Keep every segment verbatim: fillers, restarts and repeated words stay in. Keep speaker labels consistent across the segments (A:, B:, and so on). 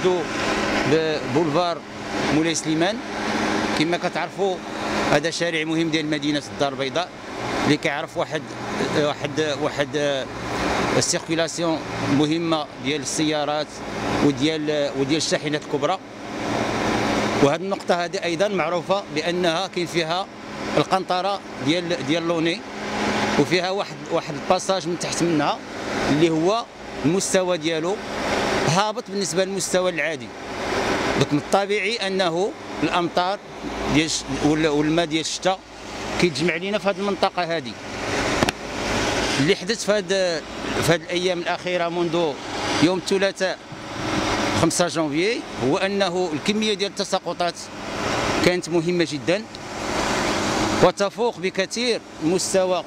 A: كنتواجدوا ببولفار مولاي سليمان. كما كتعرفوا هذا شارع مهم ديال مدينه الدار البيضاء اللي كيعرف واحد واحد واحد السيركيلاسيون مهمه ديال السيارات وديال وديال الشاحنات الكبرى. وهذه النقطه هذه ايضا معروفه بانها كاين فيها القنطره ديال ديال لوني، وفيها واحد واحد الباساج من تحت منها اللي هو المستوى ديالو هابط بالنسبه للمستوى العادي. دونك من الطبيعي انه الامطار ديال والماء ديال الشتاء كيتجمع لينا في هذه المنطقه هذه. اللي حدث في هذه في هذه الايام الاخيره منذ يوم الثلاثاء خمسة جانفي هو انه الكميه ديال التساقطات كانت مهمه جدا وتفوق بكثير مستوى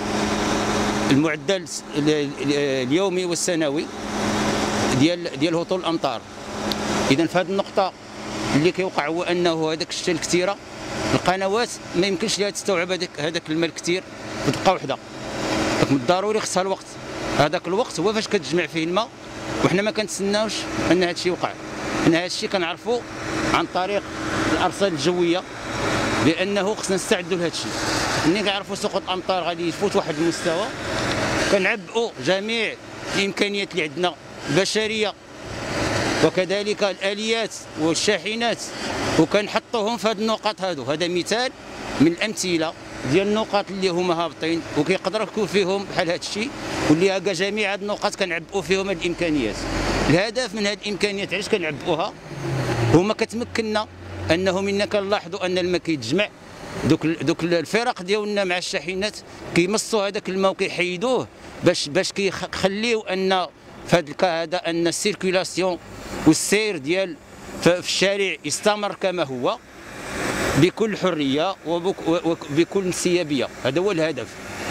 A: المعدل اليومي والسنوي ديال ديال هطول الامطار. اذا في هذه النقطه اللي كيوقع هو انه هذاك الشتاء الكثيره القنوات ما يمكنش لها تستوعب هذاك هذاك الماء الكثير بدقه واحده. من الضروري خصها الوقت، هذاك الوقت هو فاش كتجمع فيه الماء، وحنا ما كنتسناوش ان هذا الشيء يوقع. ان هذا الشيء كنعرفوا عن طريق الارصاد الجويه بانه خصنا نستعدوا لهذا الشيء. ملي كنعرفوا سقوط الامطار غادي يفوت واحد المستوى كنعبئوا جميع الامكانيات اللي عندنا البشريه وكذلك الاليات والشاحنات وكنحطوهم في هذه النقاط هذو. هذا مثال من الامثله ديال النقاط اللي هما هابطين وكيقدر يكون فيهم بحال هذا الشيء، واللي هكا جميع هذه النقاط كنعبئوا فيهم هذه الامكانيات. الهدف من هذه الامكانيات علاش كنعبئوها هما كتمكننا انه منا كنلاحظوا ان الماء كيتجمع، دوك دوك الفرق ديالنا مع الشاحنات كيمصوا هذاك الماء وكيحيدوه باش باش كيخليو ان في هذا الكا هذا ان السيركيلاسيون والسير ديال في الشارع يستمر كما هو بكل حريه وبكل انسيابيه. هذا هو الهدف.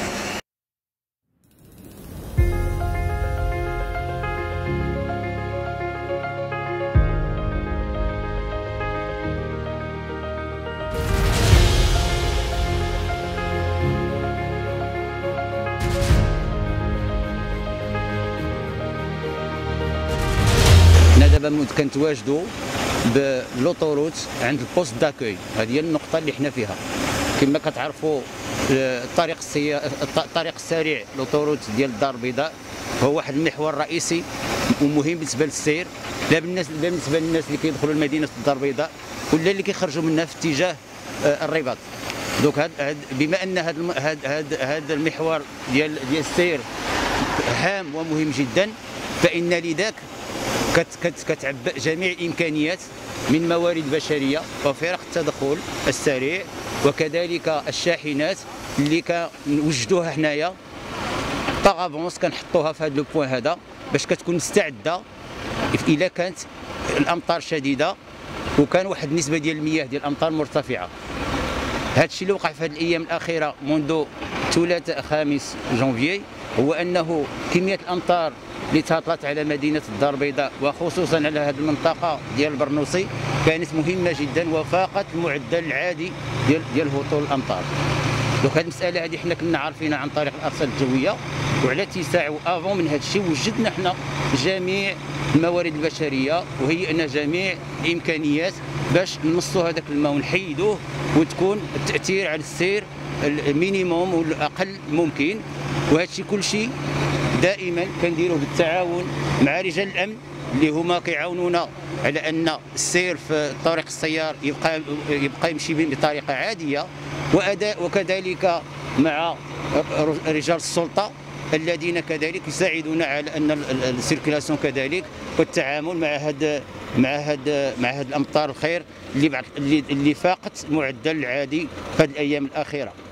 A: حنا دابا كنتواجدوا بلوطوروت عند البوست داكوي. هذه هي النقطه اللي حنا فيها. كما كتعرفوا الطريق السي... الطريق السريع لوطوروت ديال الدار البيضاء هو واحد المحور رئيسي ومهم بالنسبه للسير، لا بالنسبه للناس اللي كيدخلوا لمدينه الدار البيضاء ولا اللي كيخرجوا منها في اتجاه الرباط. دونك هاد بما ان هذا هذا هذا المحور ديال ديال السير هام ومهم جدا، فان لذاك كتعبأ جميع الامكانيات من موارد بشريه وفرق التدخل السريع وكذلك الشاحنات اللي كنوجدوها حنايا طافونس كنحطوها في هذا لو بوين هذا باش كتكون مستعده الا كانت الامطار شديده وكان واحد النسبه ديال المياه ديال الامطار مرتفعه. هذا الشيء اللي وقع في هذه الايام الاخيره منذ ثلاثاء خامس جانفي هو انه كميه الامطار اللي تهطلت على مدينه الدار البيضاء وخصوصا على هذه المنطقه ديال البرنوسي كانت مهمه جدا وفاقت المعدل العادي ديال ديال هطول الامطار. دونك هذه المساله هذه حنا كنا عارفينها عن طريق الارصاد الجويه، وعلى اتساع وافون من هذا الشيء وجدنا حنا جميع الموارد البشريه وهيئنا جميع الامكانيات باش نمصوا هذاك الماء ونحيدوه وتكون التاثير على السير المينيموم والاقل ممكن. وهذا الشيء كل شيء دائما كنديروه بالتعاون مع رجال الامن اللي هما كيعاونونا على ان السير في طريق السيار يبقى يبقى يمشي بطريقه عاديه، واداء وكذلك مع رجال السلطه الذين كذلك يساعدونا على ان السيركيلاسيون كذلك والتعامل مع هذا مع هذا مع هذه الامطار الخير اللي اللي فاقت المعدل العادي في هذه الايام الاخيره.